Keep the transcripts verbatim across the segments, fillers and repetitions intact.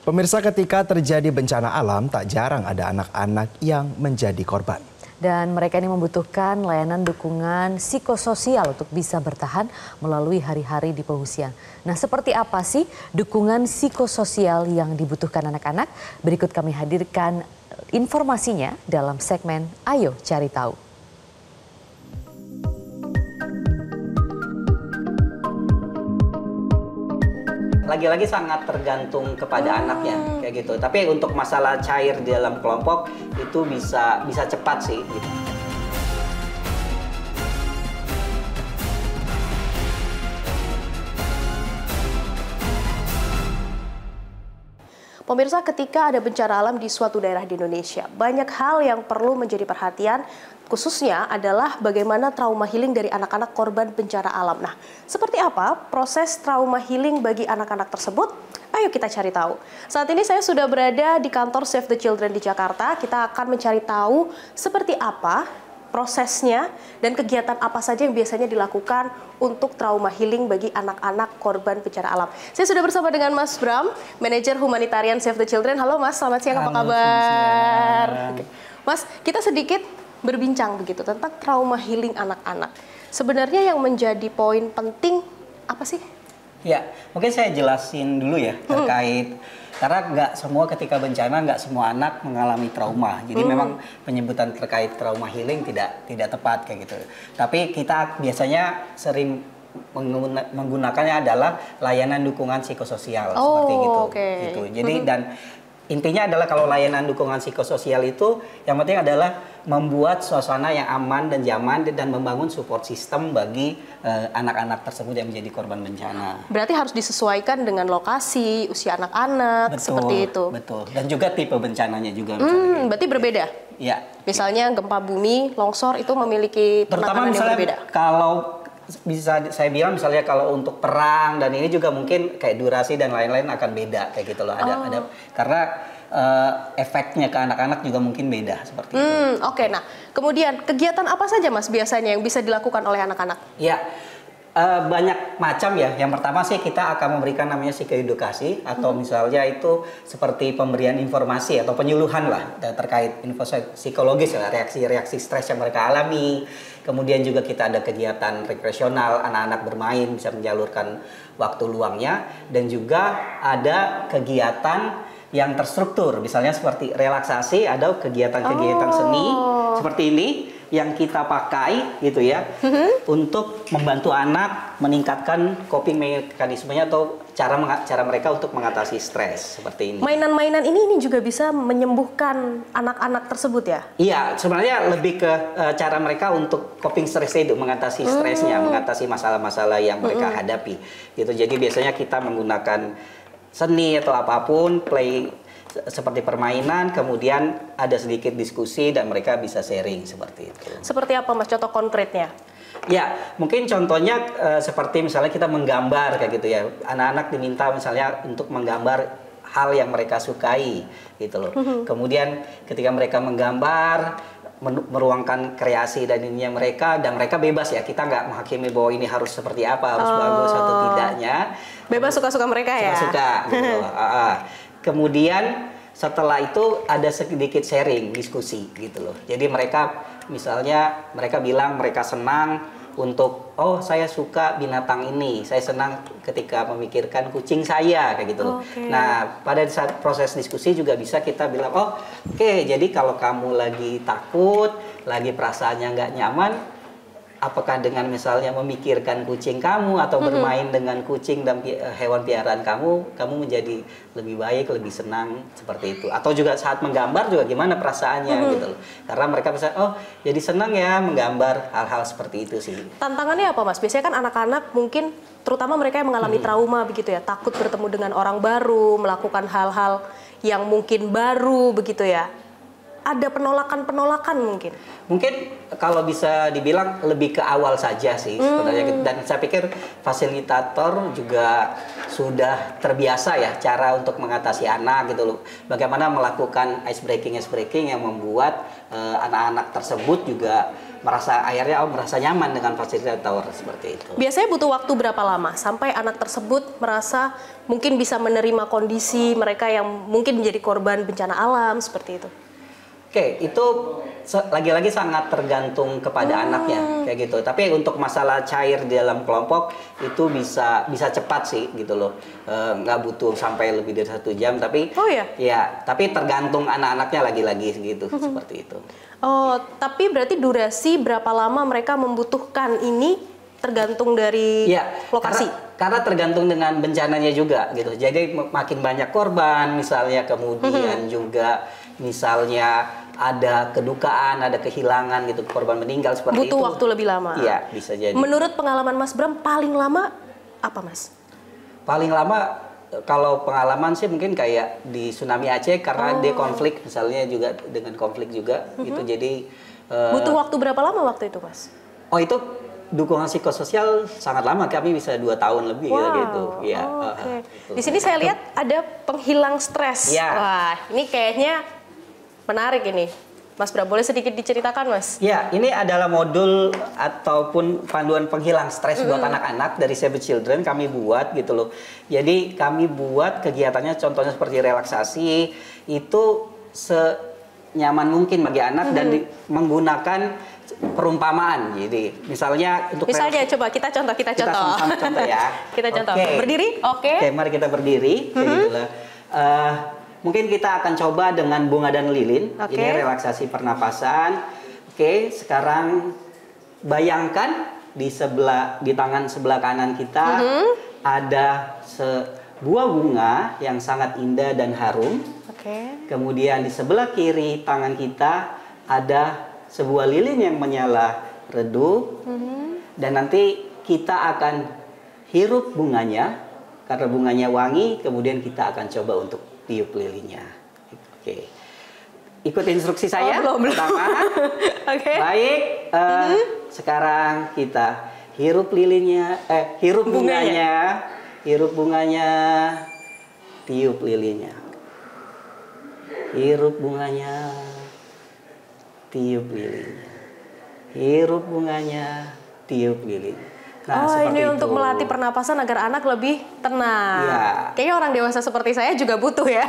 Pemirsa, ketika terjadi bencana alam, tak jarang ada anak-anak yang menjadi korban. Dan mereka ini membutuhkan layanan dukungan psikososial untuk bisa bertahan melalui hari-hari di pengungsian. Nah, seperti apa sih dukungan psikososial yang dibutuhkan anak-anak? Berikut kami hadirkan informasinya dalam segmen Ayo Cari Tahu. Lagi-lagi sangat tergantung kepada hmm. anaknya kayak gitu. Tapi untuk masalah cair di dalam kelompok itu bisa bisa cepat sih. Gitu. Pemirsa, ketika ada bencana alam di suatu daerah di Indonesia, banyak hal yang perlu menjadi perhatian, khususnya adalah bagaimana trauma healing dari anak-anak korban bencana alam. Nah, seperti apa proses trauma healing bagi anak-anak tersebut? Ayo kita cari tahu. Saat ini saya sudah berada di kantor Save the Children di Jakarta. Kita akan mencari tahu seperti apa prosesnya dan kegiatan apa saja yang biasanya dilakukan untuk trauma healing bagi anak-anak korban bencana alam. Saya sudah bersama dengan Mas Bram, manajer humanitarian Save the Children. Halo Mas, selamat siang, Halo, apa kabar? Oke. Mas, kita sedikit berbincang begitu tentang trauma healing anak-anak. Sebenarnya yang menjadi poin penting apa sih? Ya, mungkin saya jelasin dulu ya terkait hmm. karena nggak semua ketika bencana nggak semua anak mengalami trauma. Jadi hmm. memang penyebutan terkait trauma healing tidak tidak tepat kayak gitu. Tapi kita biasanya sering menggunakannya adalah layanan dukungan psikososial oh, seperti gitu. Okay. Gitu. Jadi hmm. dan intinya adalah kalau layanan dukungan psikososial itu yang penting adalah membuat suasana yang aman dan nyaman dan membangun support system bagi anak-anak uh, tersebut yang menjadi korban bencana. Berarti harus disesuaikan dengan lokasi, usia anak-anak, seperti itu. Betul. Dan juga tipe bencananya juga. Hmm, berarti berbeda. Ya. Misalnya gempa bumi, longsor itu memiliki penanganan yang berbeda. Kalau bisa saya bilang misalnya kalau untuk perang dan ini juga mungkin kayak durasi dan lain-lain akan beda kayak gitu loh. Ada oh. ada karena uh, efeknya ke anak-anak juga mungkin beda seperti hmm, itu. Oke, okay. Nah kemudian kegiatan apa saja Mas biasanya yang bisa dilakukan oleh anak-anak? Ya. Uh, banyak macam ya. Yang pertama sih kita akan memberikan namanya psikoedukasi atau hmm. misalnya itu seperti pemberian informasi atau penyuluhan lah terkait info psikologis ya, reaksi-reaksi stres yang mereka alami. Kemudian juga kita ada kegiatan rekreasional, anak-anak bermain bisa menyalurkan waktu luangnya dan juga ada kegiatan yang terstruktur, misalnya seperti relaksasi, ada kegiatan-kegiatan oh. seni seperti ini yang kita pakai gitu ya mm-hmm. untuk membantu anak meningkatkan coping mekanismenya atau cara cara mereka untuk mengatasi stres seperti ini. Mainan-mainan ini ini juga bisa menyembuhkan anak-anak tersebut ya? Iya, sebenarnya lebih ke uh, cara mereka untuk coping stres itu, mengatasi stresnya, mm. mengatasi masalah-masalah yang mereka mm-hmm. hadapi. Gitu. Jadi biasanya kita menggunakan seni atau apapun, play seperti permainan, kemudian ada sedikit diskusi dan mereka bisa sharing seperti itu. Seperti apa Mas contoh konkretnya? Ya, mungkin contohnya uh, seperti misalnya kita menggambar kayak gitu ya. Anak-anak diminta misalnya untuk menggambar hal yang mereka sukai gitu loh. Mm-hmm. Kemudian ketika mereka menggambar, meruangkan kreasi dan ininya mereka dan mereka bebas ya, kita nggak menghakimi bahwa ini harus seperti apa, harus oh. bagus atau tidaknya. Bebas suka-suka mereka ya? Suka-suka gitu. uh, Kemudian setelah itu ada sedikit sharing, diskusi gitu loh. Jadi mereka misalnya mereka bilang mereka senang untuk oh saya suka binatang ini, saya senang ketika memikirkan kucing saya kayak gitu loh. Okay. Nah pada saat proses diskusi juga bisa kita bilang oh oke okay, jadi kalau kamu lagi takut, lagi perasaannya nggak nyaman, apakah dengan misalnya memikirkan kucing kamu atau mm-hmm. bermain dengan kucing dan hewan piaraan kamu, kamu menjadi lebih baik, lebih senang seperti itu. Atau juga saat menggambar juga gimana perasaannya mm-hmm. gitu loh. Karena mereka bisa, oh jadi senang ya menggambar hal-hal seperti itu sih. Tantangannya apa Mas? Biasanya kan anak-anak mungkin, terutama mereka yang mengalami mm-hmm. trauma begitu ya, takut bertemu dengan orang baru, melakukan hal-hal yang mungkin baru begitu ya. Ada penolakan-penolakan mungkin? Mungkin kalau bisa dibilang lebih ke awal saja sih sebenarnya. Hmm. Dan saya pikir fasilitator juga sudah terbiasa ya cara untuk mengatasi anak gitu loh. Bagaimana melakukan ice breaking ice breaking yang membuat anak-anak uh, tersebut juga merasa akhirnya oh merasa nyaman dengan fasilitator seperti itu. Biasanya butuh waktu berapa lama sampai anak tersebut merasa mungkin bisa menerima kondisi mereka yang mungkin menjadi korban bencana alam seperti itu? Oke, itu lagi-lagi sangat tergantung kepada hmm. anaknya kayak gitu. Tapi untuk masalah cair di dalam kelompok itu bisa bisa cepat sih gitu loh. E, nggak butuh sampai lebih dari satu jam. Tapi oh ya, ya tapi tergantung anak-anaknya lagi-lagi gitu hmm. seperti itu. Oh, tapi berarti durasi berapa lama mereka membutuhkan ini tergantung dari ya, lokasi? Karena, karena tergantung dengan bencananya juga gitu. Jadi makin banyak korban misalnya, kemudian hmm. juga misalnya ada kedukaan, ada kehilangan gitu, korban meninggal seperti butuh itu. Butuh waktu lebih lama. Iya, bisa jadi. Menurut pengalaman Mas Bram, paling lama apa, Mas? Paling lama kalau pengalaman sih mungkin kayak di tsunami Aceh karena oh. dia konflik, misalnya juga dengan konflik juga mm-hmm. gitu. Jadi butuh uh, waktu berapa lama waktu itu, Mas? Oh, itu dukungan psikososial sangat lama, kami bisa dua tahun lebih wow. ya gitu. Ya. Oh, okay. uh, Di sini saya lihat ada penghilang stres. Ya. Wah, ini kayaknya menarik ini. Mas Bram, boleh sedikit diceritakan, Mas? Ya, ini adalah modul ataupun panduan penghilang stres mm. buat anak-anak dari Save the Children kami buat gitu loh. Jadi kami buat kegiatannya contohnya seperti relaksasi itu senyaman mungkin bagi anak mm. dan di, menggunakan perumpamaan. Jadi misalnya untuk misalnya coba kita contoh kita contoh. Kita sama-sama contoh ya. Kita contoh. Okay. Berdiri? Oke. Okay. Oke, okay, mari kita berdiri kayak mm-hmm. gitulah. Uh, Mungkin kita akan coba dengan bunga dan lilin. Okay. Ini relaksasi pernapasan. Oke, sekarang bayangkan di sebelah di tangan sebelah kanan kita mm-hmm. ada sebuah bunga yang sangat indah dan harum. Okay. Kemudian di sebelah kiri tangan kita ada sebuah lilin yang menyala redup. Mm-hmm. Dan nanti kita akan hirup bunganya karena bunganya wangi. Kemudian kita akan coba untuk tiup lilinnya. Oke. Ikut instruksi saya. Oh, belum, pertama. Okay. Baik. Uh, mm-hmm. Sekarang kita hirup lilinnya, eh hirup bunganya. bunganya, hirup bunganya, tiup lilinnya. Hirup bunganya, tiup lilinnya. Hirup bunganya, tiup lilinnya. Nah, oh, ini itu. untuk melatih pernapasan agar anak lebih tenang. Ya. Kayaknya orang dewasa seperti saya juga butuh ya,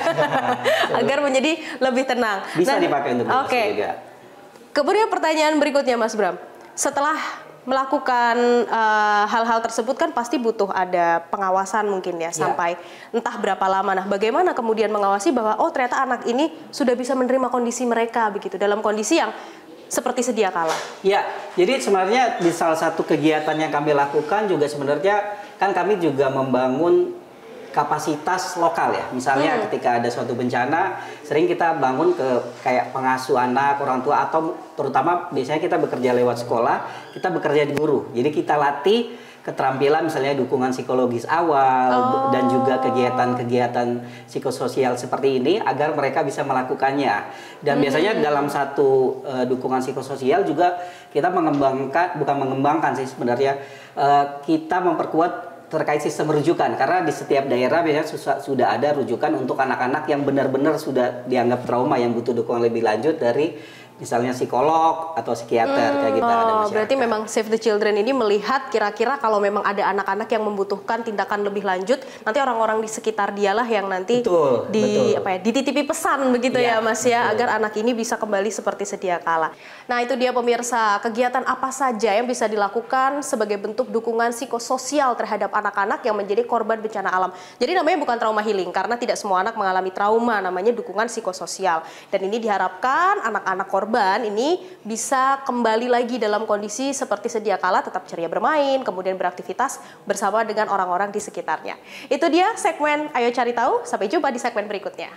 agar menjadi lebih tenang. Bisa nah, dipakai untuk Oke. Okay. juga. Kemudian pertanyaan berikutnya, Mas Bram. Setelah melakukan uh, hal-hal tersebut kan pasti butuh ada pengawasan mungkin ya, ya sampai entah berapa lama. Nah, bagaimana kemudian mengawasi bahwa oh ternyata anak ini sudah bisa menerima kondisi mereka begitu dalam kondisi yang seperti sedia kala? Ya, jadi sebenarnya di salah satu kegiatan yang kami lakukan juga sebenarnya kan kami juga membangun kapasitas lokal ya. Misalnya hmm. ketika ada suatu bencana, sering kita bangun ke kayak pengasuh anak, orang tua, atau terutama biasanya kita bekerja lewat sekolah, kita bekerja di guru. Jadi kita latih keterampilan misalnya dukungan psikologis awal oh. dan juga kegiatan-kegiatan psikososial seperti ini agar mereka bisa melakukannya. Dan hmm. biasanya dalam satu uh, dukungan psikososial juga kita mengembangkan, bukan mengembangkan sih sebenarnya, uh, kita memperkuat terkait sistem rujukan, karena di setiap daerah biasanya susah, sudah ada rujukan untuk anak-anak yang benar-benar sudah dianggap trauma yang butuh dukungan lebih lanjut dari misalnya psikolog atau psikiater hmm, kayak gitu. Oh, ada masyarakat. Berarti memang Save the Children ini melihat kira-kira kalau memang ada anak-anak yang membutuhkan tindakan lebih lanjut, nanti orang-orang di sekitar dialah yang nanti betul, di betul. apa ya, dititipi pesan begitu ya, ya Mas ya, betul. Agar anak ini bisa kembali seperti sedia kala. Nah, itu dia pemirsa, kegiatan apa saja yang bisa dilakukan sebagai bentuk dukungan psikososial terhadap anak-anak yang menjadi korban bencana alam. Jadi namanya bukan trauma healing karena tidak semua anak mengalami trauma, namanya dukungan psikososial. Dan ini diharapkan anak-anak korban korban ini bisa kembali lagi dalam kondisi seperti sedia kala, tetap ceria bermain, kemudian beraktivitas bersama dengan orang-orang di sekitarnya. Itu dia segmen Ayo Cari Tahu, sampai jumpa di segmen berikutnya.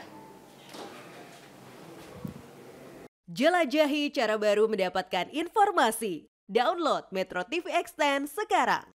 Jelajahi cara baru mendapatkan informasi. Download Metro T V Extend sekarang.